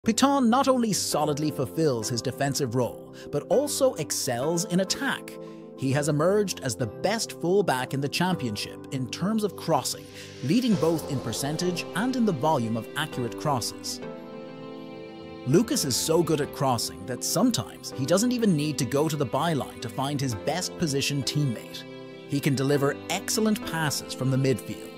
Piton not only solidly fulfills his defensive role, but also excels in attack. He has emerged as the best fullback in the championship in terms of crossing, leading both in percentage and in the volume of accurate crosses. Lucas is so good at crossing that sometimes he doesn't even need to go to the byline to find his best positioned teammate. He can deliver excellent passes from the midfield,